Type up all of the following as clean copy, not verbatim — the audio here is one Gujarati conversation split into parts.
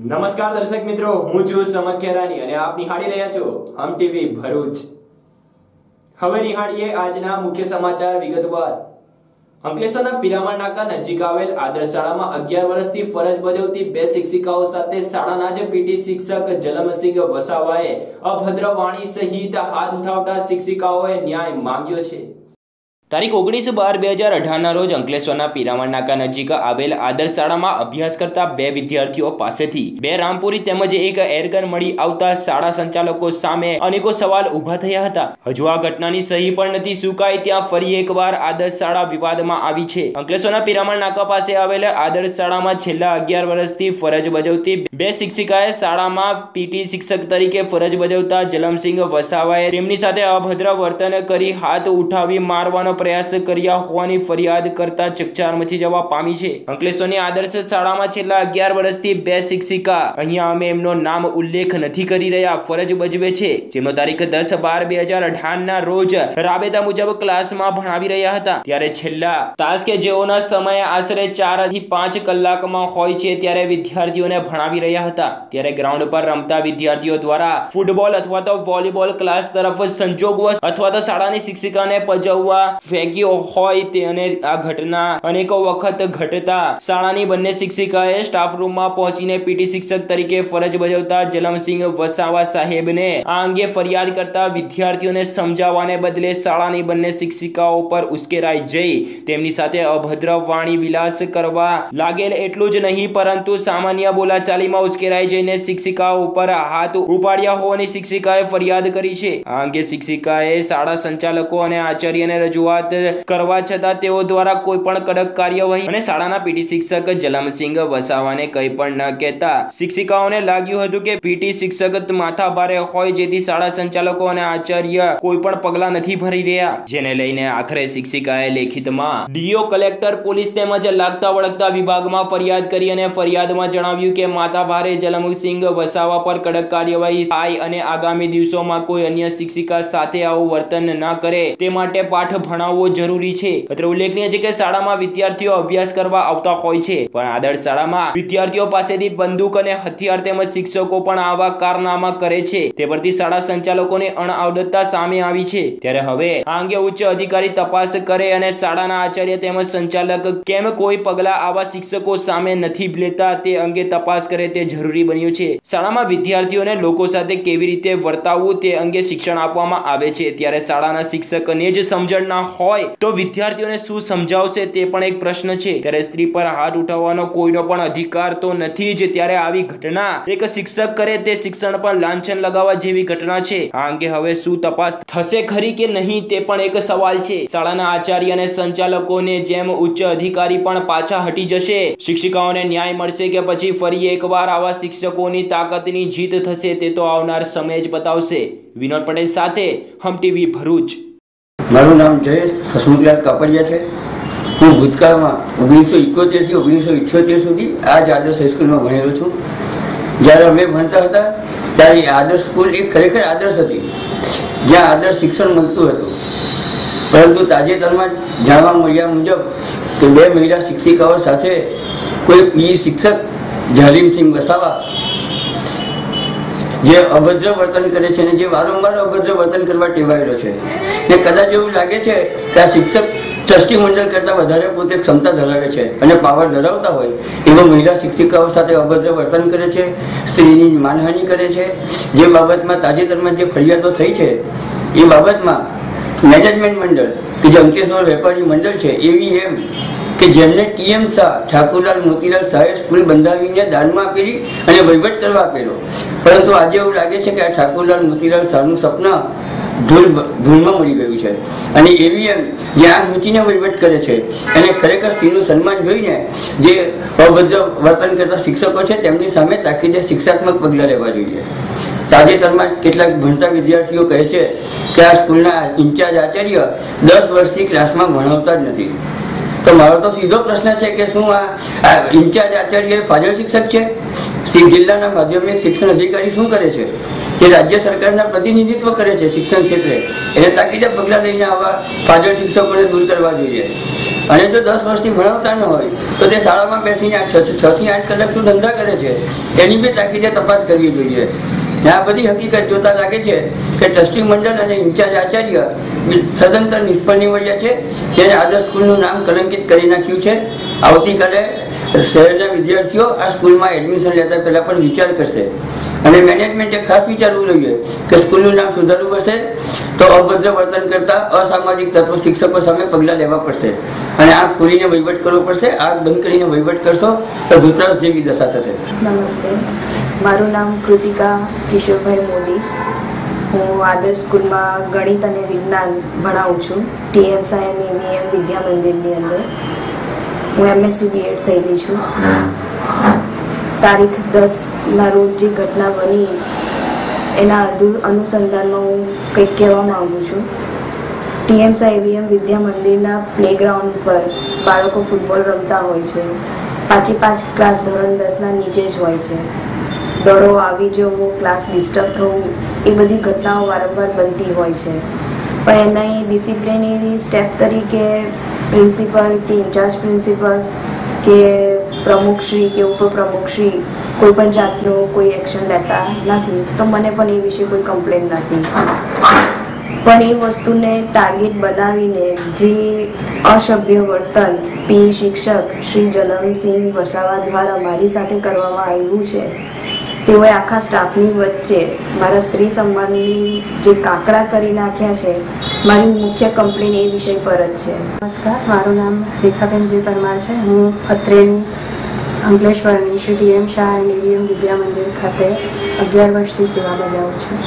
નમસ્કાર દર્શક મિત્રો, હું છું સમત ખેરાની અને આપ નિહાળી રહ્યા છો હમ ટીવી ભરૂચ। હવે નિહાળીએ આજના મુખ્ય સમાચાર વિગતવાર। અંકલેશ્વરના પિરામણ નાકા નજીક આવેલ આદર્શ શાળામાં 11 વર્ષથી ફરજ બજાવતી બે શિક્ષિકાઓ સાથે શાળાના જ પીટી શિક્ષક જલમસિંહ વસાવાએ અભદ્ર વાણી સહિત હાથ ઉઠાવતા શિક્ષિકાઓએ ન્યાય માંગ્યો છે। તારીખ 19/12/2018 ના રોજ અંકલેશ્વરના પિરામણ નાકા નજીક આવેલ આદર્શ શાળામાં અભ્યાસ કરતા બે વિદ્યાર્થીઓ પાસેથી બે રામપુરી તેમજ એક એરગન મળી આવતા શાળા સંચાલકો સામે અનેકો સવાલ ઊભા થયા હતા। હજુ આ ઘટનાની સહી પણ નથી સુકાઈ ત્યાં ફરી એકવાર આદર્શ શાળા વિવાદમાં આવી છે। અંકલેશ્વરના પિરામણ નાકા પાસે આવેલ આદર્શ શાળામાં છેલ્લા 11 વર્ષથી ફરજ બજાવતી બે શિક્ષિકાએ શાળામાં પીટી શિક્ષક તરીકે ફરજ બજાવતા જલમસિંહ વસાવાએ તેમની સાથે અભદ્ર વર્તન કરી હાથ ઉઠાવી મારવાનો પ્રયાસ કર્યા હોવાની ફરિયાદ કરતા ચકચાર મચી જવા પામી છે। અંકલેશ્વરની આદર્શ શાળામાં છેલ્લા 11 વર્ષથી બે શિક્ષિકા, અહીંયા અમે એમનો નામ ઉલ્લેખ નથી કરી રહ્યા, ફરજ બજવે છે, જેમનો તારીખ 10/12/2018 ના રોજ રાબેતા મુજબ ક્લાસમાં ભણાવી રહ્યા હતા। ત્યારે છેલ્લા તાસ કે જેઓના સમય આશરે 4 થી 5 કલાકમાં હોય છે ત્યારે વિદ્યાર્થીઓને ભણાવી રહ્યા હતા। ત્યારે ગ્રાઉન્ડ પર રમતા વિદ્યાર્થીઓ દ્વારા ફૂટબોલ અથવા તો વોલીબોલ ક્લાસ તરફ સંજોગવશ અથવા તો શાળાની શિક્ષિકાને પજવવા ફેંક્યો હોય તે અને આ ઘટના અનેકો વખત ઘટતા શાળાની બંને શિક્ષિકાએ સ્ટાફ રૂમમાં પહોંચીને પીટી શિક્ષક તરીકે ફરજ બજાવતા જલમસિંહ વસાવા સાહેબને આ અંગે ફરિયાદ કરતા વિદ્યાર્થીઓને સમજાવવાને બદલે શાળાની બંને શિક્ષિકાઓ પર ઉશ્કેરાઈ જઈ તેમની સાથે અભદ્ર વાણી વિલાસ કરવા લાગેલ। એટલું જ નહીં પરંતુ સામાન્ય બોલાચાલીમાં ઉશ્કેરાઈ જઈને શિક્ષિકાઓ ઉપર હાથ ઉપાડ્યા હોવાની શિક્ષિકાએ ફરિયાદ કરી છે। આ અંગે શિક્ષિકાએ શાળા સંચાલકો અને આચાર્યને રજૂઆત કરવા છતાં તેઓ દ્વારા કોઈ પણ કડક કાર્યવાહી અને શાળાના પીટી શિક્ષક જલમસિંહ વસાવાને કંઈ પણ ન કહેતા શિક્ષિકાઓને લાગ્યું હતું કે પીટી શિક્ષક માથા ભારે હોય જેથી શાળા સંચાલકો અને આચાર્ય કોઈ પણ પગલા નથી ભરી રહ્યા, જેને લઈને આખરે શિક્ષિકાએ લેખિતમાં ડીઓ, કલેક્ટર, પોલીસ તેમજ લાગતા વળગતા વિભાગમાં ફરિયાદ કરી અને ફરિયાદમાં જણાવ્યું કે માથા ભારે જલમસિંહ વસાવા પર કડક કાર્યવાહી થાય અને આગામી દિવસોમાં કોઈ અન્ય શિક્ષિકા સાથે આવું વર્તન ન કરે તે માટે પાઠ ભણાવવો જરૂરી છે। અત્રે ઉલ્લેખનીય છે કે શાળામાં વિદ્યાર્થીઓ અભ્યાસ કરવા આવતા હોય છે, પણ આદર્શ શાળામાં વિદ્યાર્થીઓ પાસેથી બંદૂક અને હથિયાર તેમજ શિક્ષકો પણ આવા કારનામા કરે છે તે પરથી શાળા સંચાલકોની અણઆવડતતા સામે આવી છે। ત્યારે હવે આ અંગે ઉચ્ચ અધિકારી તપાસ કરે અને શાળાના આચાર્ય તેમજ સંચાલક કેમ કોઈ પગલા આવા શિક્ષકો સામે નથી લેતા તે અંગે તપાસ કરે તે જરૂરી બન્યું છે। શાળામાં વિદ્યાર્થીઓને લોકો સાથે કેવી રીતે વર્તાવવું તે અંગે શિક્ષણ આપવામાં આવે છે, ત્યારે શાળાના શિક્ષકને જ સમજણ ના હોય તો વિદ્યાર્થીઓને શું સમજાવશે તે પણ એક પ્રશ્ન છે। ત્યારે સ્ત્રી પર હાથ ઉઠાવવાનો કોઈનો પણ અધિકાર તો નથી જ, ત્યારે આવી ઘટના એક શિક્ષક કરે તે શિક્ષણ પર લાંછન લગાવવા જેવી ઘટના છે। આ અંગે હવે શું તપાસ થશે ખરી કે નહીં તે પણ એક સવાલ છે। શાળાના આચાર્ય અને સંચાલકોને જેમ ઉચ્ચ અધિકારી પણ પાછા હટી જશે, શિક્ષિકાઓને ન્યાય મળશે કે પછી ફરી એકવાર આવા શિક્ષકોની તાકાતની જીત થશે તે તો આવનાર સમય જ બતાવશે। વિનોદ પટેલ સાથે હમ ટીવી ભરૂચ। મારું નામ જયેશ હસમુખલાલ કાપડિયા છે। હું ભૂતકાળમાં 1971 થી 1978 સુધી આ જ આદર્શ હાઈસ્કૂલમાં ભણેલો છું। જ્યારે અમે ભણતા હતા ત્યારે આદર્શ સ્કૂલ એક ખરેખર આદર્શ હતી જ્યાં આદર્શ શિક્ષણ મળતું હતું, પરંતુ તાજેતરમાં જાણવા મળ્યા મુજબ કે બે મહિલા શિક્ષિકાઓ સાથે કોઈ પીઈ શિક્ષક જલીમસિંહ વસાવા જે અભદ્ર વર્તન કરે છે અને જે વારંવાર અભદ્ર વર્તન કરવા ટેવાયેલો છે ને કદાચ એવું લાગે છે કે આ શિક્ષક ટ્રસ્ટી મંડળ કરતાં વધારે પોતે ક્ષમતા ધરાવે છે અને પાવર ધરાવતા હોય એવા મહિલા શિક્ષિકાઓ સાથે અભદ્ર વર્તન કરે છે, સ્ત્રીની માનહાનિ કરે છે। જે બાબતમાં તાજેતરમાં જે ફરિયાદો થઈ છે એ બાબતમાં મેનેજમેન્ટ મંડળ કે જે અંકલેશ્વર વેપારી મંડળ છે AVM કે જેમને TM શાહ, ઠાકુરલાલ મોતીલાલ શાહે સ્કૂલ બંધાવીને દાનમાં આપેલી અને વહીવટ કરવા આપેલો, પરંતુ આજે એવું લાગે છે કે આ ઠાકુરલાલ મોતીલાલ શાહનું સપના ધૂળમાં મળી ગયું છે અને AVM જે આંખ મીચીને વહીવટ કરે છે અને ખરેખર સ્ત્રીનું સન્માન જોઈને જે અભદ્ર વર્તન કરતા શિક્ષકો છે તેમની સામે તાકીદે શિક્ષાત્મક પગલાં લેવા જોઈએ। તાજેતરમાં કેટલાક ભણતા વિદ્યાર્થીઓ કહે છે કે આ સ્કૂલના ઇન્ચાર્જ આચાર્ય 10 વર્ષથી ક્લાસમાં ભણાવતા જ નથી। તો મારો તો સીધો પ્રશ્ન છે કે શું આ ઇન્ચાર્જ આચાર્ય ફાજલ શિક્ષક છે? જિલ્લાના માધ્યમિક શિક્ષણ અધિકારી શું કરે છે? જે રાજ્ય સરકારના પ્રતિનિધિત્વ કરે છે શિક્ષણ ક્ષેત્રે, એને તાકીદે પગલાં લઈને આવા ફાજલ શિક્ષકોને દૂર કરવા જોઈએ. અને જો 10 વર્ષથી ભણાવતા ન હોય તો તે શાળામાં બેસીને 6 થી 8 કલાક શું ધંધા કરે છે એની બી તાકીદે તપાસ કરવી જોઈએ. આ બધી હકીકત જોતા લાગે છે કે ટ્રસ્ટી મંડળ અને ઇન્ચાર્જ આચાર્ય સદંતર નિષ્ફળ નીવડ્યા છે, જેને આદર્શ સ્કૂલનું નામ કલંકિત કરી નાખ્યું છે. આવતીકાલે શહેરના વિદ્યાર્થીઓ આ સ્કૂલમાં એડમિશન લેતા પહેલા પણ વિચાર કરશે અને મેનેજમેન્ટે ખાસ વિચારવું જોઈએ કે સ્કૂલનું નામ સુધારવું પડશે તો અભદ્ર વર્તન કરતા અસામાજિક તત્વ શિક્ષકો સામે પગલાં લેવા પડશે અને આંખ ખોલીને વહીવટ કરવો પડશે. આંખ બંધ કરીને વહીવટ કરશો તો ધૂતરાસ જેવી દશા થશે. નમસ્તે, મારું નામ કૃતિકા કિશોરભાઈ મોદી. હું આદર્શ સ્કૂલમાં ગણિત અને વિજ્ઞાન ભણાવું છું, TM સાયન AVM વિદ્યા મંદિરની અંદર. હું MSc BEd થયેલી છું. તારીખ 10ના રોજ જે ઘટના બની એના અનુસંધાનમાં હું કંઈક કહેવા માગું છું. TM સાયન AVM વિદ્યા મંદિરના પ્લેગ્રાઉન્ડ પર બાળકો ફૂટબોલ રમતા હોય છે. 5 ક્લાસ ધોરણ 10ના નીચે જ હોય છે. દડો આવી જવો, ક્લાસ ડિસ્ટર્બ થવું, એ બધી ઘટનાઓ વારંવાર બનતી હોય છે. પણ એના ડિસિપ્લિનરી સ્ટેપ તરીકે પ્રિન્સિપલ કે ઇન્ચાર્જ પ્રિન્સિપલ કે પ્રમુખશ્રી કે ઉપપ્રમુખશ્રી કોઈ પણ જાતનું કોઈ એક્શન લેતા નથી. તો મને પણ એ વિશે કોઈ કમ્પ્લેન નથી. પણ એ વસ્તુને ટાર્ગેટ બનાવીને જે અસભ્ય વર્તન PE શિક્ષક શ્રી જનમસિંહ વસાવા દ્વારા મારી સાથે કરવામાં આવ્યું છે, તેઓએ આખા સ્ટાફની વચ્ચે મારા સ્ત્રી સન્માનની જે કાકડા કરી નાખ્યા છે, મારી મુખ્ય કમ્પ્લેન એ વિષય પર જ છે. નમસ્કાર, મારું નામ રેખાબેન જે પરમાર છે. હું અત્રેની અંકલેશ્વરની શ્રી TM સાયન AVM વિદ્યા મંદિર ખાતે 11 વર્ષથી સેવા બજાવું છું.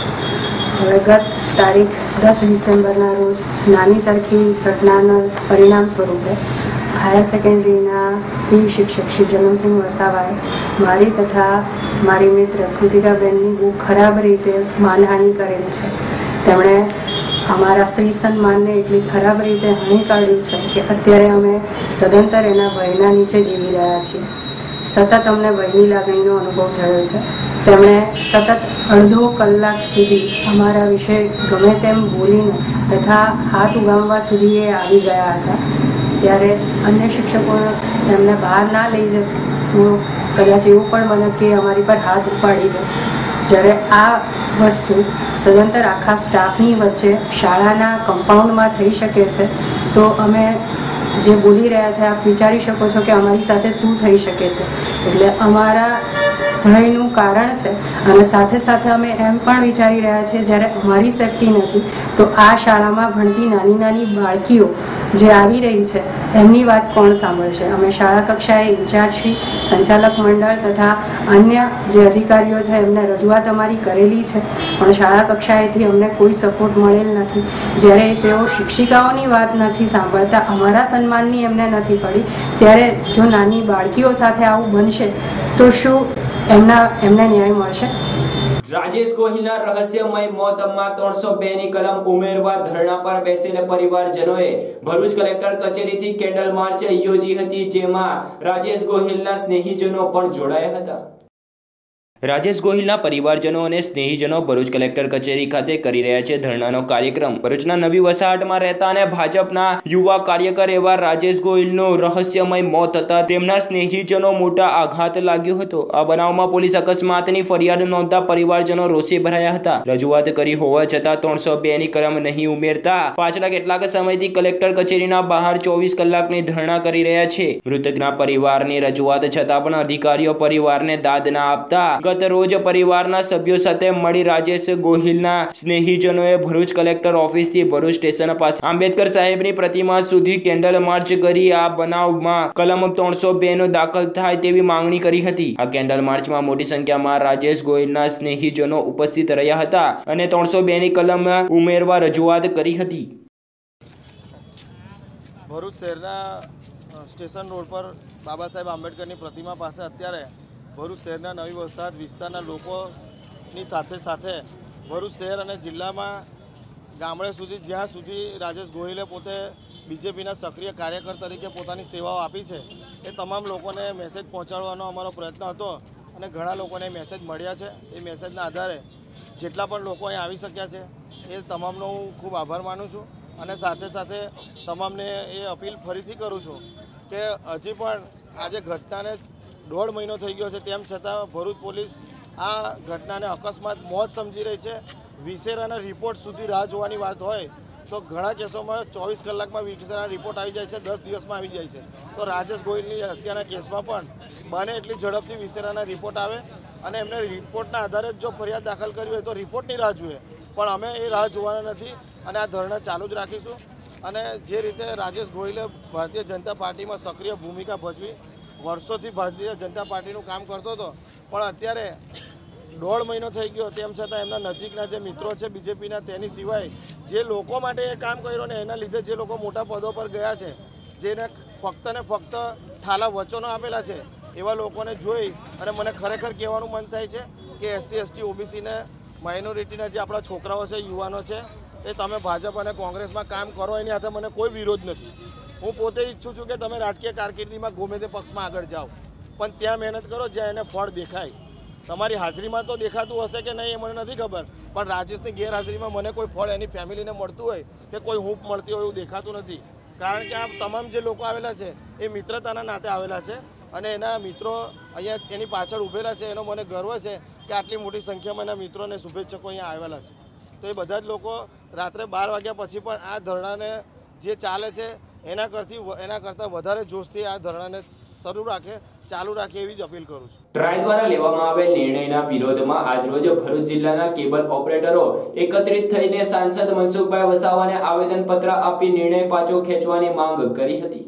હવે ગત તારીખ 10 ડિસેમ્બરના રોજ નાની સરખી ઘટનાના પરિણામ સ્વરૂપે હાયર સેકન્ડરીના PE શિક્ષક શ્રી જનમસિંહ વસાવાએ મારી તથા મારી મિત્ર કૃતિકાબેનની બહુ ખરાબ રીતે માનહાનિ કરેલી છે. તેમણે અમારા સ્ત્રી સન્માનને એટલી ખરાબ રીતે હાનિ કાઢ્યું છે કે અત્યારે અમે સદંતર એના ભયના નીચે જીવી રહ્યા છીએ. સતત અમને ભયની લાગણીનો અનુભવ થયો છે. તેમણે સતત અડધો કલાક સુધી અમારા વિશે ગમે તેમ બોલીને તથા હાથ ઉગામવા સુધી એ આવી ગયા હતા. ત્યારે અન્ય શિક્ષકો તેમને બહાર ના લઈ જાય તો કદાચ એવું પણ બને કે અમારી પર હાથ ઉપાડી દે. જ્યારે આ વસ્તુ સદંતર આખા સ્ટાફની વચ્ચે શાળાના કમ્પાઉન્ડમાં થઈ શકે છે તો અમે જે બોલી રહ્યા છે આપ વિચારી શકો છો કે અમારી સાથે શું થઈ શકે છે. એટલે અમારા ભયનું કારણ છે અને સાથે સાથે અમે એમ પણ વિચારી રહ્યા છીએ જ્યારે અમારી સેફટી નથી તો આ શાળામાં ભણતી નાની નાની બાળકીઓ જે આવી રહી છે એમની વાત કોણ સાંભળશે. અમે શાળા કક્ષાએ ઇન્ચાર્જશ્રી, સંચાલક મંડળ તથા અન્ય જે અધિકારીઓ છે એમને રજૂઆત અમારી કરેલી છે, પણ શાળા કક્ષાએથી અમને કોઈ સપોર્ટ મળેલ નથી. જ્યારે તેઓ શિક્ષિકાઓની વાત નથી સાંભળતા, અમારા સન્માનની એમને નથી પડી, ત્યારે જો નાની બાળકીઓ સાથે આવું બનશે તો શું એમને ન્યાય મળશે? રાજેશ ગોહિલના રહસ્યમય મોતમાં 302 ની કલમ ઉમેરવા ધરણા પર બેસેલા પરિવારજનોએ ભરૂચ કલેક્ટર કચેરીથી કેન્ડલ માર્ચ યોજી હતી, જેમાં રાજેશ ગોહિલના સ્નેહીજનો પણ જોડાયા હતા. રાજેશ ગોહિલના પરિવારજનો અને સ્નેહીજનો ભરૂચ કલેક્ટર કચેરી ખાતે કરી રહ્યા છે ધરણાનો કાર્યક્રમ. ભરૂચના નવી વસાહતમાં રહેતા અને ભાજપના યુવા કાર્યકર એવા રાજેશ ગોહિલનું રહસ્યમય મોત થતા તેમના સ્નેહીજનો મોટા આઘાત લાગ્યો હતો. આ બનાવમાં પોલીસ અકસ્માતની ફરિયાદ નોંધતા પરિવારજનો રોષે ભરાયા હતા. રજૂઆત કરી હોવા છતાં 302 ની કલમ નહીં ઉમેરતા પાછલા કેટલાક સમયથી કલેક્ટર કચેરીના બહાર 24 કલાકની ધરણા કરી રહ્યા છે. મૃતકના પરિવારની રજૂઆત છતાં પણ અધિકારીઓ પરિવારને દાદ ના આપતા ગત રોજ પરિવારના સભ્યો સાથે મળી રાજેશ ગોહિલના સ્નેહીજનોએ ભરૂચ કલેક્ટર ઓફિસથી ભરૂચ સ્ટેશન પાસે આંબેડકર સાહેબની પ્રતિમા સુધી કેન્ડલ માર્ચ કરી આ બનાવમાં કલમ 302 દાખલ થાય તેવી માંગણી કરી હતી. આ કેન્ડલ માર્ચમાં મોટી સંખ્યામાં રાજેશ ગોહિલના સ્નેહીજનો ઉપસ્થિત રહ્યા હતા અને 302 ની કલમ ઉમેરવા રજૂઆત કરી હતી. ભરૂચ શહેરના સ્ટેશન રોડ પર બાબા સાહેબ આંબેડકરની પ્રતિમા પાસે અત્યારે ભરૂચ શહેરના નવી વસાહત વિસ્તારના લોકોની સાથે સાથે ભરૂચ શહેર અને જિલ્લામાં ગામડે સુધી જ્યાં સુધી રાજેશ ગોહિલે પોતે બીજેપીના સક્રિય કાર્યકર તરીકે પોતાની સેવાઓ આપી છે એ તમામ લોકોને મેસેજ પહોંચાડવાનો અમારો પ્રયત્ન હતો અને ઘણા લોકોને મેસેજ મળ્યા છે. એ મેસેજના આધારે જેટલા પણ લોકો અહીં આવી શક્યા છે એ તમામનો હું ખૂબ આભાર માનું છું અને સાથે સાથે તમામને એ અપીલ ફરીથી કરું છું કે હજી પણ આજે ઘટનાને 1.5 મહિનો થઈ ગયો છે, તેમ છતાં ભરૂચ પોલીસ આ ઘટનાને અકસ્માત મોત સમજી રહી છે. વિસેરાના રિપોર્ટ સુધી રાહ જોવાની વાત હોય તો ઘણા કેસોમાં 24 કલાકમાં વિસેરાના રિપોર્ટ આવી જાય છે, 10 દિવસમાં આવી જાય છે. તો રાજેશ ગોહિલની હત્યાના કેસમાં પણ બને એટલી ઝડપથી વિસેરાના રિપોર્ટ આવે અને એમને રિપોર્ટના આધારે જો ફરિયાદ દાખલ કરવી હોય તો રિપોર્ટની રાહ જોઈએ, પણ અમે એ રાહ જોવાના નથી અને આ ધરણા ચાલુ જ રાખીશું. અને જે રીતે રાજેશ ગોહિલે ભારતીય જનતા પાર્ટીમાં સક્રિય ભૂમિકા ભજવી, વર્ષોથી ભારતીય જનતા પાર્ટીનું કામ કરતો હતો, પણ અત્યારે 1.5 મહિનો થઈ ગયો તેમ છતાં એમના નજીકના જે મિત્રો છે બીજેપીના, તેની સિવાય જે લોકો માટે એ કામ કર્યું ને એના લીધે જે લોકો મોટા પદો પર ગયા છે, જેને ફક્ત ને ફક્ત ઠાલા વચનો આપેલા છે, એવા લોકોને જોઈ અને મને ખરેખર કહેવાનું મન થાય છે કે SC ST OBCને માઇનોરિટીના જે આપણા છોકરાઓ છે, યુવાનો છે, એ તમે ભાજપ અને કોંગ્રેસમાં કામ કરો એની સાથે મને કોઈ વિરોધ નથી. હું પોતે ઈચ્છું છું કે તમે રાજકીય કારકિર્દીમાં ગમે તે પક્ષમાં આગળ જાઓ, પણ ત્યાં મહેનત કરો જ્યાં એને ફળ દેખાય. તમારી હાજરીમાં તો દેખાતું હશે કે નહીં એ મને નથી ખબર, પણ રાજેશની ગેરહાજરીમાં મને કોઈ ફળ એની ફેમિલીને મળતું હોય કે કોઈ હૂંફ મળતી હોય એવું દેખાતું નથી. કારણ કે આ તમામ જે લોકો આવેલા છે એ મિત્રતાના નાતે આવેલા છે અને એના મિત્રો અહીંયા એની પાછળ ઊભેલા છે. એનો મને ગર્વ છે કે આટલી મોટી સંખ્યામાં એના મિત્રો અને શુભેચ્છકો અહીંયા આવેલા છે. તો એ બધા જ લોકો રાત્રે 12 વાગ્યા પછી પણ આ ધરણાને જે ચાલે છે એના કરતાં વધારે જોશથી આ ધરણાને ચાલુ રાખે એવી જ અપીલ કરું છું. ટ્રાય દ્વારા લેવામાં આવેલ નિર્ણયના વિરોધમાં આજરોજ ભરૂચ જિલ્લાના કેબલ ઓપરેટરો એકત્રિત થઈને સાંસદ મનસુખભાઈ વસાવાને આવેદનપત્ર આપી નિર્ણય પાછો ખેંચવાની માંગ કરી હતી.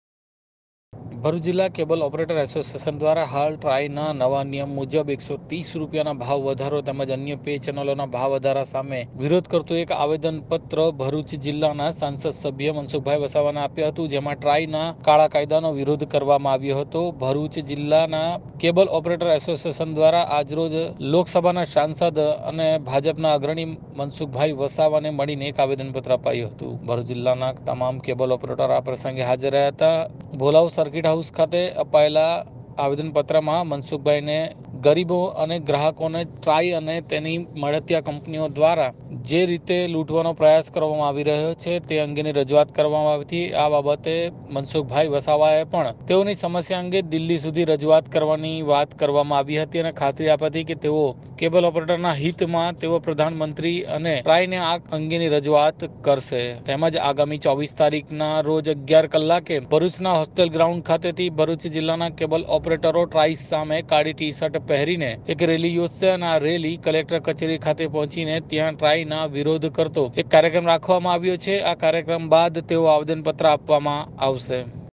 ભરૂચ જિલ્લા કેબલ ઓપરેટર એસોસિએશન દ્વારા હાલ ટ્રાયના નવા નિયમ મુજબ 130 રૂપિયાના ભાવ વધારો તેમજ અન્ય પે ચેનલોના ભાવ વધારા સામે વિરોધ કરતું એક આવેદનપત્ર ભરૂચ જિલ્લાના સાંસદ સભ્ય મનસુખભાઈ વસાવાને આપ્યું હતું, જેમાં ટ્રાયના કાળા કાયદાનો વિરોધ કરવામાં આવ્યો હતો. ભરૂચ જિલ્લાના કેબલ ઓપરેટર એસોસિએશન દ્વારા આજરોજ લોકસભાના સાંસદ અને ભાજપના અગ્રણી મનસુખભાઈ વસાવાને મળીને એક આવેદનપત્ર અપાયું હતું. ભરૂચ જિલ્લાના તમામ કેબલ ઓપરેટર આ પ્રસંગે હાજર રહ્યા હતા. ભોલાવ સર્કિટ હાઉસ ખાતે અપાયેલા આવેદનપત્રમાં મનસુખભાઈને ગરીબો અને ગ્રાહકોને ટ્રાય અને તેની મળતિયા કંપનીઓ દ્વારા જે રીતે લૂંટવાનો પ્રયાસ કરવામાં આવી રહ્યો છે તે અંગેની રજૂઆત કરવામાં આવી હતી. આ બાબતે મનસુખભાઈ વસાવાએ પણ તેઓની સમસ્યા અંગે દિલ્હી સુધી રજૂઆત કરવાની વાત કરવામાં આવી હતી અને ખાતરી આપી હતી કે તેઓ કેબલ ઓપરેટરના હિતમાં તેઓ પ્રધાનમંત્રી અને ટ્રાયને આ અંગેની રજૂઆત કરશે. તેમજ આગામી 24 તારીખના રોજ 11 કલાકે ભરૂચના હોસ્ટેલ ગ્રાઉન્ડ ખાતેથી ભરૂચ જિલ્લાના કેબલ ઓપરેટરો ટ્રાય સામે કાળી ટી શર્ટ પહેરીને એક રેલી યોજશે અને આ રેલી કલેક્ટર કચેરી ખાતે પહોંચીને ત્યાં ટ્રાયના વિરોધ કરતો એક કાર્યક્રમ રાખવામાં આવ્યો છે. આ કાર્યક્રમ બાદ તેઓ આવેદનપત્ર આપવામાં આવશે.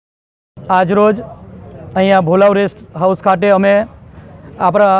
આજરોજ અહીંયા ભોલાવ રેસ્ટ હાઉસ ખાતે અમે આપણા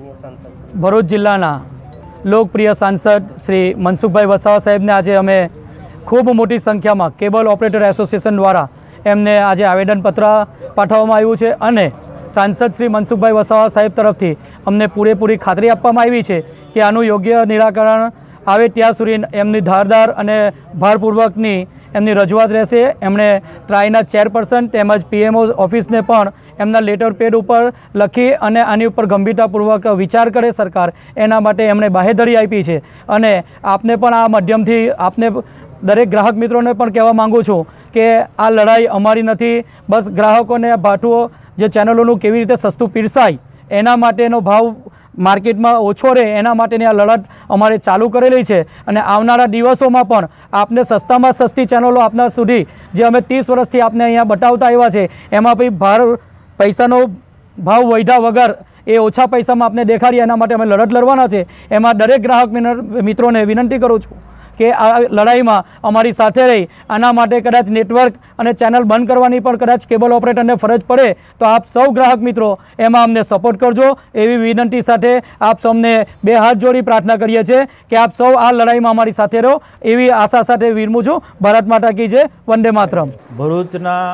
ભરૂચ જિલ્લાના લોકપ્રિય સાંસદ શ્રી મનસુખભાઈ વસાવા સાહેબને આજે અમે ખૂબ મોટી સંખ્યામાં કેબલ ઓપરેટર એસોસિએશન દ્વારા એમને આજે આવેદનપત્ર પાઠવવામાં આવ્યું છે અને સાંસદ શ્રી મનસુખભાઈ વસાવા સાહેબ તરફથી અમને પૂરેપૂરી ખાતરી આપવામાં આવી છે કે આનું યોગ્ય નિરાકરણ આવે ત્યાં સુધી એમની ધારદાર અને ભારપૂર્વકની એમની રજૂઆત રહેશે. એમણે ટ્રાયના ચેરપર્સન તેમજ PMO ઓફિસને પણ એમના લેટર પેડ ઉપર લખી અને આની ઉપર ગંભીરતાપૂર્વક વિચાર કરે સરકાર, એના માટે એમણે બાહેધરી આપી છે. અને આપને પણ આ માધ્યમથી આપને દરેક ગ્રાહક મિત્રોને પણ કહેવા માગું છું કે આ લડાઈ અમારી નથી. બસ ગ્રાહકોને ભાટુઓ જે ચેનલોનું કેવી રીતે સસ્તું પીરસાય એના માટેનો ભાવ માર્કેટમાં ઓછો રહે એના માટેની આ લડત અમારે ચાલુ કરેલી છે અને આવનારા દિવસોમાં પણ આપને સસ્તામાં સસ્તી ચેનલો આપના સુધી જે અમે 30 વર્ષથી આપને અહીંયા બતાવતા આવ્યા છે એમાં ભાઈ પૈસાનો ભાવ વધ્યા વગર એ ઓછા પૈસામાં આપને દેખાડીએ એના માટે અમે લડત લડવાના છે. એમાં દરેક ગ્રાહક મિત્રોને વિનંતી કરું છું કે આ લડાઈમાં અમારી સાથે રહી આના માટે કદાચ નેટવર્ક અને ચેનલ બંધ કરવાની પણ કદાચ કેબલ ઓપરેટરને ફરજ પડે તો આપ સૌ ગ્રાહક મિત્રો એમાં અમને સપોર્ટ કરજો એવી વિનંતી સાથે આપ સૌને 2 હાથ જોડી પ્રાર્થના કરીએ છીએ કે આપ સૌ આ લડાઈમાં અમારી સાથે રહો એવી આશા સાથે વિરમું છું. ભારત માતા કી જય, વંદે માતરમ. ભરૂચના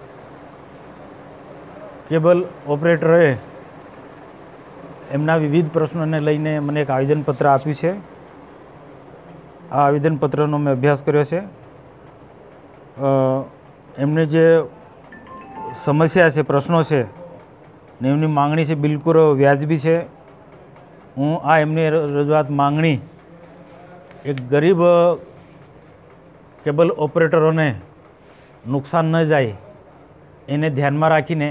કેબલ ઓપરેટરોએ એમના વિવિધ પ્રશ્નોને લઈને મને એક આવેદનપત્ર આપ્યું છે. આ આવેદનપત્રનો મેં અભ્યાસ કર્યો છે. એમને જે સમસ્યા છે, પ્રશ્નો છે ને એમની માંગણી છે બિલકુલ વ્યાજબી છે હું આ એમની રજૂઆત માંગણી એક ગરીબ કેબલ ઓપરેટરોને નુકસાન ન જાય એને ધ્યાનમાં રાખીને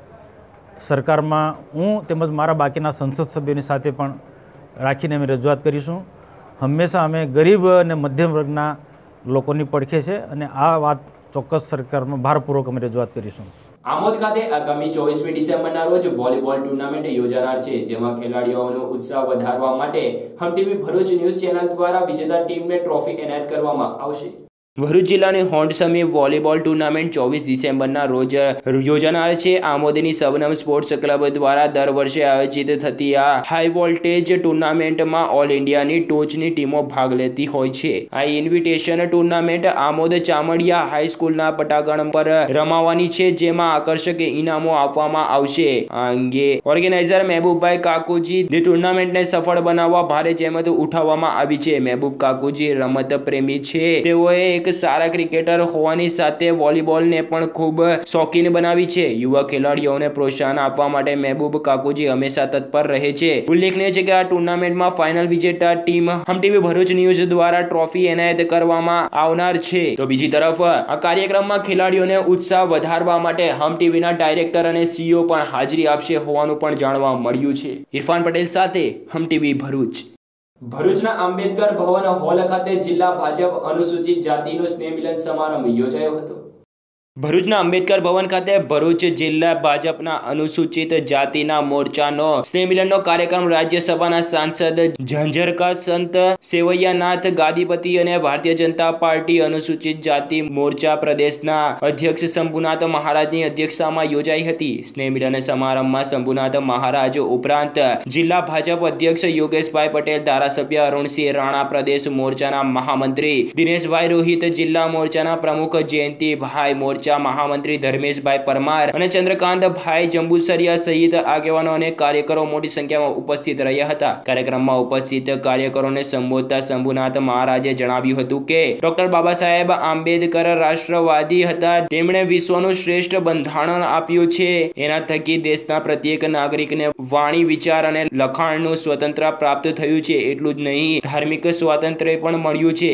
સરકારમાં હું તેમજ મારા બાકીના સંસદ સભ્યોની સાથે પણ રાખીને અમે રજૂઆત કરીશું. હંમેશા અમે ગરીબ અને મધ્યમ વર્ગના લોકોની પડખે છે અને આ વાત ચોક્કસ સરકારમાં ભારપૂર્વક અમે રજૂઆત કરીશું. આમોદ ખાતે આગામી 24મી ડિસેમ્બરના રોજ વોલીબોલ ટુર્નામેન્ટ યોજાનાર છે, જેમાં ખેલાડીઓનો ઉત્સાહ વધારવા માટે Hum TV Bharuch news channel દ્વારા વિજેતા ટીમને ટ્રોફી એનાયત કરવામાં આવશે. ભરૂચ જિલ્લાની હોન્ડ સમી વોલીબોલ ટુર્નામેન્ટ 24 ડિસેમ્બરના રોજ યોજાનાર છે. આમોદની સબનમ સ્પોર્ટ્સ ક્લબ દ્વારા દર વર્ષે આયોજિત થતી આ હાઈ વોલ્ટેજ ટુર્નામેન્ટમાં ઓલ ઇન્ડિયાની ટોચની ટીમો ભાગ લેતી હોય છે. આ ઇન્વિટેશન ટુર્નામેન્ટ આમોદ ચામડિયા હાઈસ્કૂલના પટાગણ પર રમાવાની છે, જેમાં આકર્ષક ઇનામો આપવામાં આવશે. આ અંગે ઓર્ગેનાઇઝર મહેબૂબભાઈ કાકુજી ટુર્નામેન્ટને સફળ બનાવવા ભારે જહેમત ઉઠાવવામાં આવી છે. મહેબૂબ કાકુજી રમત પ્રેમી છે. તેઓએ એક સારા ક્રિકેટર હોવાની સાથે વોલીબોલને પણ ખૂબ શોખીન બનાવી છે. યુવા ખેલાડીઓને પ્રોત્સાહન આપવા માટે મહેબૂબ કાકુજી હંમેશા તત્પર રહે છે. ઉલ્લેખનીય છે કે આ ટુર્નામેન્ટમાં ફાઇનલ વિજેતા team Hum TV Bharuch news દ્વારા ટ્રોફી એનાયત કરવામાં આવનાર છે. તો બીજી તરફ આ કાર્યક્રમમાં ખેલાડીઓને ઉત્સાહ વધારવા માટે હમ ટીવીના ડાયરેક્ટર અને સીઈઓ પણ હાજરી આપશે હોવાનું પણ જાણવા મળ્યું છે. ઇરફાન પટેલ સાથે હમ ટીવી ભરૂચ. ભરૂચના આંબેડકર ભવન હોલ ખાતે જિલ્લા ભાજપ અનુસૂચિત જાતિનો સ્નેહ મિલન સમારંભ યોજાયો હતો. ભરૂચના આંબેડકર ભવન ખાતે ભરૂચ જિલ્લા ભાજપના અનુસૂચિત જાતિના મોરચાનો સ્નેહ મિલનનો કાર્યક્રમ રાજ્યસભાના સાંસદ ઝંઝરકા સંત સેવૈયાનાથ ગાદીપતિ અને ભારતીય જનતા પાર્ટી અનુસૂચિત જાતિ મોરચા પ્રદેશના અધ્યક્ષ શંભુનાથ મહારાજની અધ્યક્ષતામાં યોજાઈ હતી. સ્નેહ મિલન સમારંભમાં શંભુનાથ મહારાજ ઉપરાંત જિલ્લા ભાજપ અધ્યક્ષ યોગેશભાઈ પટેલ, ધારાસભ્ય અરુણસિંહ રાણા, પ્રદેશ મોરચાના મહામંત્રી દિનેશભાઈ રોહિત, જિલ્લા મોરચાના પ્રમુખ જયંતિભાઈ મોરચા મહામંત્રી ધર્મેશભાઈ પરમાર અને ચંદ્રકાંતભાઈ જંબુસરિયા સહિત આગેવાનો અને કાર્યકરો મોટી સંખ્યામાં ઉપસ્થિત રહ્યા હતા. કાર્યક્રમમાં ઉપસ્થિત કાર્યકરોને સંબોધતા શંભુનાથ મહારાજે જણાવ્યું હતું કે ડોક્ટર બાબા સાહેબ આંબેડકર રાષ્ટ્રવાદી હતા. તેમણે વિશ્વનું શ્રેષ્ઠ બંધારણ આપ્યું છે. એના થકી દેશના પ્રત્યેક નાગરિકને વાણી, વિચાર અને લખાણનું સ્વતંત્ર પ્રાપ્ત થયું છે. એટલું જ નહીં, ધાર્મિક સ્વાતંત્ર્ય પણ મળ્યું છે.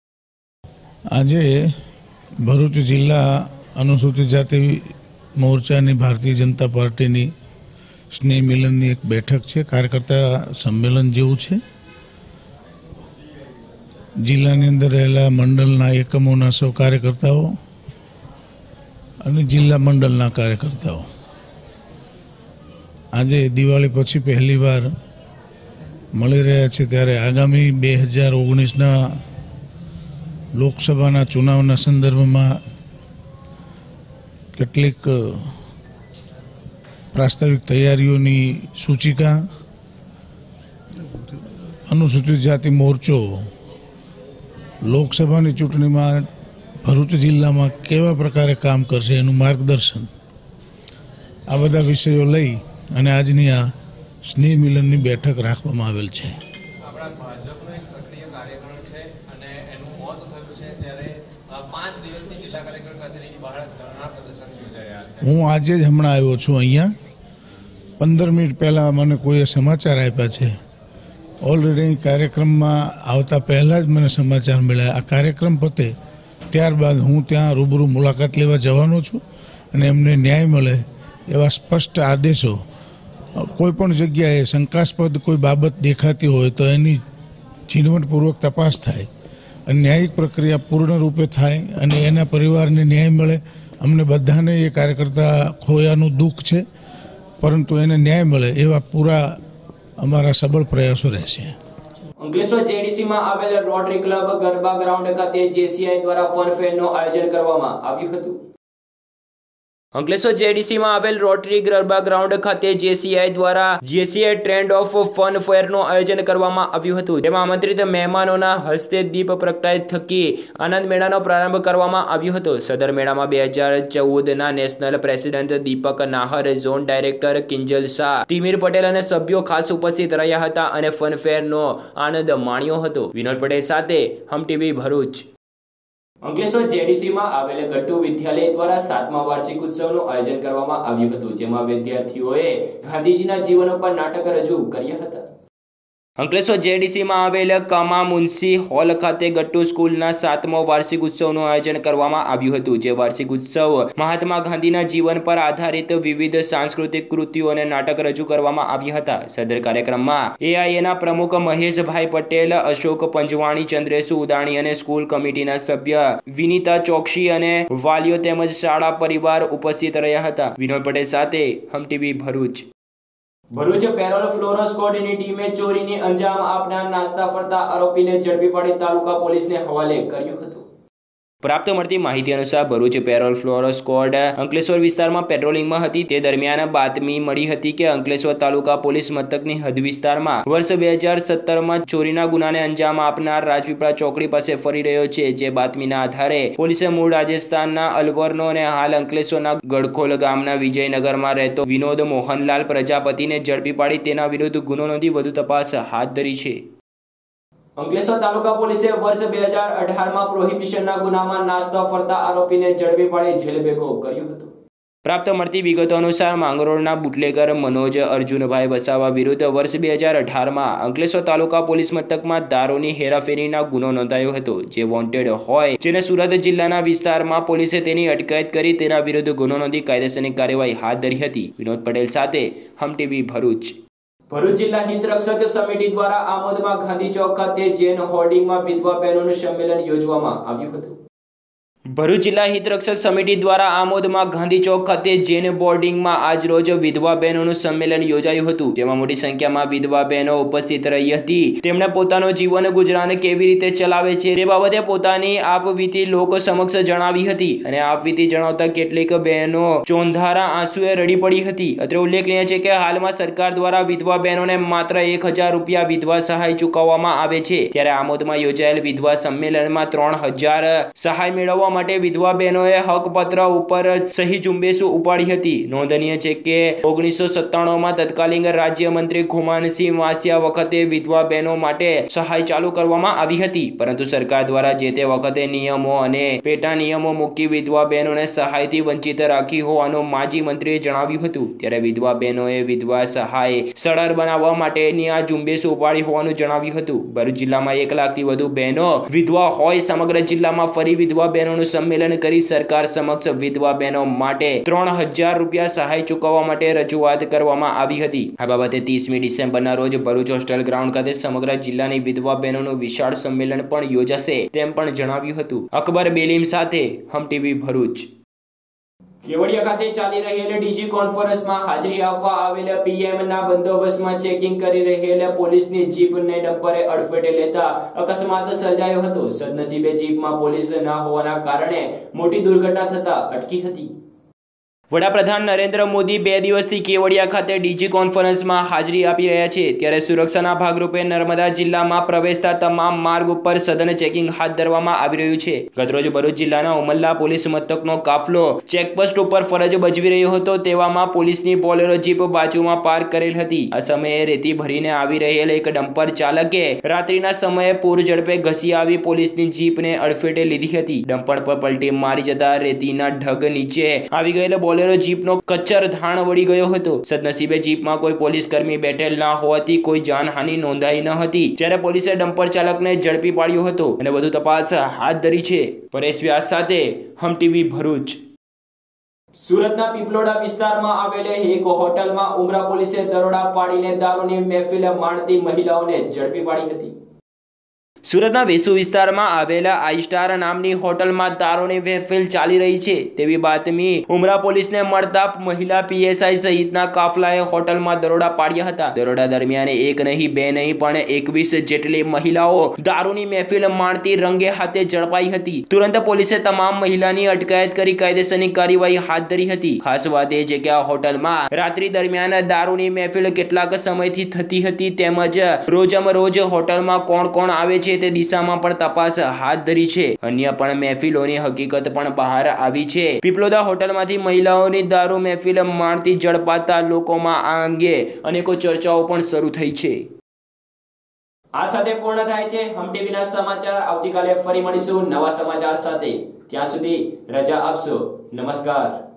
આજે ભરૂચ જિલ્લા અનુસૂચિત જાતિ મોરચાની ભારતીય જનતા પાર્ટીની સ્નેહ મિલનની એક બેઠક છે, કાર્યકર્તા સંમેલન જેવું છે. જિલ્લાની અંદર રહેલા મંડળના એકમોના સૌ કાર્યકર્તાઓ અને જિલ્લા મંડળના કાર્યકર્તાઓ આજે દિવાળી પછી પહેલીવાર મળી રહ્યા છે. ત્યારે આગામી 2019ના લોકસભાના ચુનાવના સંદર્ભમાં કેટલીક પ્રાસ્તાવિક તૈયારીઓની સૂચિકા અનુસૂચિત જાતિ મોરચો લોકસભાની ચૂંટણીમાં ભરૂચ જિલ્લામાં કેવા પ્રકારે કામ કરશે એનું માર્ગદર્શન, આ બધા વિષયો લઈ અને આજની આ સ્નેહ મિલનની બેઠક રાખવામાં આવેલ છે. હું આજે જ હમણાં આવ્યો છું અહીંયા. 15 મિનિટ પહેલાં મને કોઈએ સમાચાર આપ્યા છે. ઓલરેડી અહીં કાર્યક્રમમાં આવતા પહેલાં જ મને સમાચાર મળ્યા. આ કાર્યક્રમ પતે ત્યારબાદ હું ત્યાં રૂબરૂ મુલાકાત લેવા જવાનો છું અને એમને ન્યાય મળે એવા સ્પષ્ટ આદેશો કોઈપણ જગ્યાએ શંકાસ્પદ કોઈ બાબત દેખાતી હોય તો એની ઝીણવટપૂર્વક તપાસ થાય અને ન્યાયિક પ્રક્રિયા પૂર્ણ રૂપે થાય અને એના પરિવારને ન્યાય મળે. અમને બધાને એ કાર્યકર્તા ખોયાનું દુઃખ છે, પરંતુ એને ન્યાય મળે એવા પૂરા અમારા સબળ પ્રયાસો રહેશે. અંકલેશ્વર જેડીસીમાં આવેલ રોટરી ક્લબ ગરબા ગ્રાઉન્ડ ખાતે જેસીઆઈ દ્વારા ફન ફેરનું આયોજન કરવામાં આવ્યું હતું. અંકલેશ્વર જેડીસીમાં આવેલ રોટરી ગરબા ગ્રાઉન્ડ ખાતે જેસીઆઈ દ્વારા જેસીઆઈ ટ્રેન્ડ ઓફ ફન ફેરનું આયોજન કરવામાં આવ્યું હતું. તેમાં આમંત્રિત મહેમાનોના હસ્તે દીપ પ્રગટાય થકી આનંદ મેળાનો પ્રારંભ કરવામાં આવ્યો હતો. સદર મેળામાં 2014ના national president Deepak Nahar, zone director Kinjal Shah, Timir Patel અને સભ્યો ખાસ ઉપસ્થિત રહ્યા હતા અને ફન ફેરનો આનંદ માણ્યો હતો. વિનોદ પટેલ સાથે હમ ટીવી ભરૂચ. અંકલેશ્વર જેડીસીમાં આવેલ ગટ્ટુ વિદ્યાલય દ્વારા 7મા વાર્ષિક ઉત્સવનું આયોજન કરવામાં આવ્યું હતું, જેમાં વિદ્યાર્થીઓએ ગાંધીજીના જીવન પર નાટક રજૂ કર્યા હતા. અંકલેશ્વર જેડીસીમાં આવેલ કામા મુનસી હોલ ખાતે ગટ્ટુ સ્કૂલના 7મો વાર્ષિક ઉત્સવનું આયોજન કરવામાં આવ્યું હતું, જે વાર્ષિક ઉત્સવ મહાત્મા ગાંધીના જીવન પર આધારિત વિવિધ સાંસ્કૃતિક કૃતિઓ અને નાટક રજૂ કરવામાં આવ્યા હતા। સદર કાર્યક્રમમાં એઆઈએના પ્રમુખ મહેશભાઈ પટેલ, અશોક પંજવાણી, ચંદ્રેશુ ઉદાણી અને સ્કૂલ કમિટીના સભ્ય વિનીતા ચોકસી અને વાલીઓ તેમજ શાળા પરિવાર ઉપસ્થિત રહ્યા હતા। વિનોદ પટેલ સાથે Hum TV Bharuch. Bharuch parole furlough સ્ક્વોડની ટીમે ચોરીને અંજામ આપનાર નાસ્તા ફરતા આરોપીને ઝડપી પાડી તાલુકા પોલીસને હવાલે કર્યો હતો। પ્રાપ્ત મળતી માહિતી અનુસાર Bharuch parole furlough squad Ankleshwar વિસ્તારમાં પેટ્રોલિંગમાં હતી। તે દરમિયાન બાતમી મળી હતી કે અંકલેશ્વર તાલુકા પોલીસ મથકની હદ વિસ્તારમાં વર્ષ 2017માં ચોરીના ગુનાને અંજામ આપનાર રાજપીપળા ચોકડી પાસે ફરી રહ્યો છે। જે બાતમીના આધારે પોલીસે મૂળ રાજસ્થાનના અલવરનો અને હાલ અંકલેશ્વરના ગડખોલ ગામના વિજયનગરમાં રહેતો વિનોદ મોહનલાલ પ્રજાપતિને ઝડપી પાડી તેના વિરુદ્ધ ગુનો નોંધી વધુ તપાસ હાથ ધરી છે। અંકલેશ્વર તાલુકા પોલીસે વર્ષ 2018માં પ્રોહિબિશનના ગુનામાં નાસ્તો ફરતા આરોપીને ઝડપી પાડી જેલ ભેગો કર્યો હતો। પ્રાપ્ત મળતી વિગતો અનુસાર માંગરોળના બુટલેગર મનોજ અર્જુનભાઈ વસાવા વિરુદ્ધ વર્ષ 2018માં અંકલેશ્વર તાલુકા પોલીસ મથકમાં દારૂની હેરાફેરીના ગુનો નોંધાયો હતો, જે વોન્ટેડ હોય, જેને સુરત જિલ્લાના વિસ્તારમાં પોલીસે તેની અટકાયત કરી તેના વિરુદ્ધ ગુનો નોંધી કાયદેસરની કાર્યવાહી હાથ ધરી હતી। વિનોદ પટેલ સાથે હમ ટીવી ભરૂચ। ભરૂચ જિલ્લા હિતરક્ષક સમિતિ દ્વારા આમોદમાં ગાંધી ચોક ખાતે જૈન હોર્ડિંગમાં વિધવા બહેનોનું સંમેલન યોજવામાં આવ્યું હતું। ભરૂચ જિલ્લા હિતરક્ષક સમિતિ દ્વારા આમોદમાં ગાંધી ચોક ખાતે જૈન બોર્ડિંગમાં આજ રોજ વિધવા બહેનોનું સંમેલન યોજાયું હતું, જેમાં મોટી સંખ્યામાં વિધવા બહેનો ઉપસ્થિત રહી હતી। તેમણે પોતાનું જીવન ગુજરાન કેવી રીતે ચલાવે છે તે બાબતે પોતાની આપવીતી લોકો સમક્ષ જણાવી હતી અને આપવીતી જણાવતા કેટલીક બહેનો ચોંધારા આંસુએ રડી પડી હતી। અત્રે ઉલ્લેખનીય છે કે હાલમાં સરકાર દ્વારા વિધવા બહેનોને માત્ર 1000 રૂપિયા વિધવા સહાય ચૂકવવામાં આવે છે, ત્યારે આમોદમાં યોજાયેલ વિધવા સંમેલનમાં 3000 સહાય મેળવવા માટે વિધવા બહેનોએ હકપત્ર ઉપર સહી ઝુંબેશ ઉપાડી હતી। નોંધનીય છે કે 1997માં તત્કાલીન રાજ્યમંત્રી ખુમાનસિંહ વાસિયા વખતે વિધવા બહેનો માટે સહાય ચાલુ કરવામાં આવી હતી, પરંતુ સરકાર દ્વારા જે તે વખતે નિયમો અને પેટા નિયમો મૂકી વિધવા બહેનોને સહાયથી વંચિત રાખી હોવાનું માજી મંત્રીએ જણાવ્યું હતું। ત્યારે વિધવા બહેનોએ વિધવા સહાય સરળ બનાવવા માટેની આ ઝુંબેશ ઉપાડી હોવાનું જણાવ્યું હતું। ભરૂચ જિલ્લામાં 1 લાખથી વધુ બહેનો વિધવા હોય, સમગ્ર જિલ્લામાં ફરી વિધવા બહેનોનું સંમેલન કરી સરકાર સમક્ષ વિધવા બહેનો માટે 3000 રૂપિયા સહાય ચૂકવવા માટે રજૂઆત કરવામાં આવી હતી। આ બાબતે 30મી ડિસેમ્બરના રોજ ભરૂચ હોસ્ટેલ ગ્રાઉન્ડ ખાતે સમગ્ર જિલ્લાની વિધવા બહેનોનું વિશાળ સંમેલન પણ યોજાશે તેમ પણ જણાવ્યું હતું। અકબર બેલીમ સાથે હમ ટીવી ભરૂચ। કેવડિયા ખાતે ચાલી રહેલ ડીજી કોન્ફરન્સમાં હાજરી આપવા આવેલ પીએમના બંદોબસ્તમાં ચેકિંગ કરી રહેલ પોલીસની જીપને ડમ્પરે અડફેટે લેતા અકસ્માત સર્જાયો હતો। સદનસીબે જીપમાં પોલીસ ન હોવાના કારણે મોટી દુર્ઘટના થતા અટકી હતી। વડાપ્રધાન નરેન્દ્ર મોદી 2 દિવસથી કેવડિયા ખાતે ડીજી કોન્ફરન્સમાં હાજરી આપી રહ્યા છે, ત્યારે સુરક્ષાના ભાગરૂપે નર્મદા જિલ્લામાં પ્રવેશતા તમામ માર્ગ ઉપર સઘન ચેકિંગ હાથ ધરવામાં આવી રહ્યું છે। ગતરોજ ભરૂચ જિલ્લાના ઉમલ્લા પોલીસ મથકનો કાફલો ચેકપોસ્ટ ઉપર ફરજ બજાવી રહ્યો હતો, તેવામાં પોલીસની બોલેરો જીપ બાજુમાં પાર્ક કરેલ હતી। આ સમયે રેતી ભરીને આવી રહેલ એક ડમ્પર ચાલકે રાત્રિના સમયે પૂર ઝડપે ઘસી આવી પોલીસની જીપને અડફેટે લીધી હતી। ડમ્પર પર પલટી મારી જતા રેતીના ઢગ નીચે આવી ગયેલ બોલેરો જીપનો કચ્ચર ધાણ વળી ગયો હતો। સદનસીબે જીપમાં કોઈ પોલીસ કર્મી બેઠેલ ના હોવાથી કોઈ જાનહાનિ નોંધાઈ ન હતી, જ્યારે પોલીસે ડમ્પર ચાલકને ઝડપી પાડ્યો હતો અને વધુ તપાસ હાથ ધરી છે। પરેશ વ્યાસ સાથે હમ ટીવી ભરૂચ। સુરતના પીપલોડા વિસ્તારમાં આવેલ એક હોટલમાં ઉમરા પોલીસે દરોડા પાડીને દારૂની મહેફિલ માણતી મહિલાઓને ઝડપી પાડી હતી। સુરતના વેસુ વિસ્તારમાં આવેલા આઈ સ્ટાર નામની હોટલમાં દારૂની મહેફિલ ચાલી રહી છે તેવી બાતમી ઉમરા પોલીસને મળતા મહિલા પીએસઆઈ સહિતના કાફલાએ હોટલમાં દરોડા પાડ્યા હતા। દરોડા દરમિયાન 1 નહીં 2 નહીં પણ 21 જેટલી મહિલાઓ દારૂની મહેફિલ માણતી રંગે હાથે ઝડપાઈ હતી। તુરંત પોલીસે તમામ મહિલાની અટકાયત કરી કાયદેસરની કાર્યવાહી હાથ ધરી હતી। ખાસ વાત એ છે કે આ હોટલમાં રાત્રિ દરમિયાન દારૂની મહેફિલ કેટલાક સમયથી થતી હતી, તેમજ રોજ હોટલમાં કોણ કોણ આવે છે તે દિશામાં પણ તપાસ હાથ ધરી છે। અન્ય પણ મહેફિલોની હકીકત પણ બહાર આવી છે। પીપલોદા હોટલમાંથી મહિલાઓની દારૂ મહેફિલ માણતી ઝડપાતા લોકોમાં આ અંગે અનેકો ચર્ચાઓ પણ શરૂ થઈ છે। આ સાથે પૂર્ણ થાય છે હમ ટીવીના સમાચાર। આવતીકાલે ફરી મળીશું નવા સમાચાર સાથે, ત્યાં સુધી રજા આપશો। નમસ્કાર।